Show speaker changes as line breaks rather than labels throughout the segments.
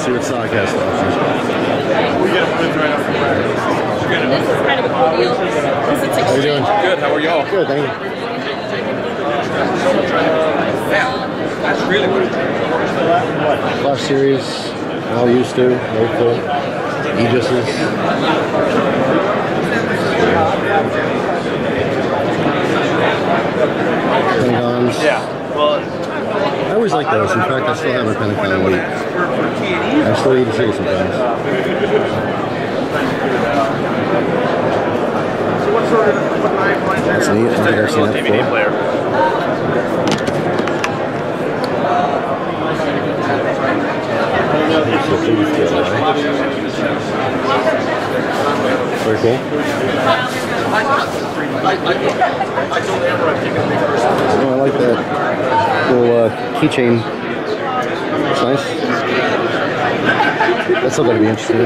see what stock has to offer.
This is kind of a cool deal because it's
How you doing?
Good, how are y'all?
Good, thank you.
That's really good.
Flash Series, Al used to, local, Aegis's. Pentagons.
Yeah. Well,
I always like those. In fact, I still have a Pentagon Elite. I still eat a shit sometimes. That's neat. I think I've seen that before.
player.
Very cool. Oh, I like that little keychain. It's nice. That's still going to be interesting.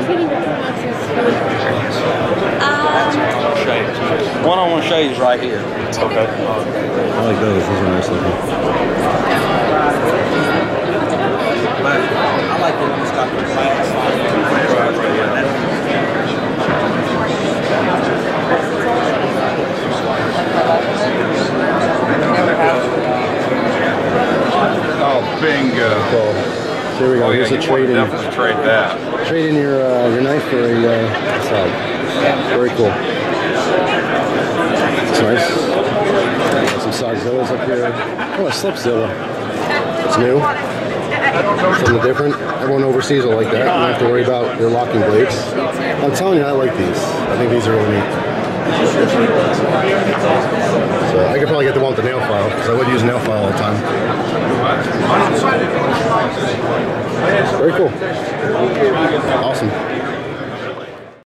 One on one shades right here. Okay.
I like those. Those are nice looking.
I like the one that's got the glass.
Oh, bingo.
Cool. So here we go. Here's a trade in.
Definitely trade that.
Trade in your knife for a slide. Very cool. It's nice. Got some Sogzillas up here. Oh, a Slipzilla. It's new. Something different. Everyone overseas will like that. You don't have to worry about your locking blades. I'm telling you, I like these. I think these are really neat. So I could probably get the one with the nail file because I would use nail file all the time. Very cool. Awesome.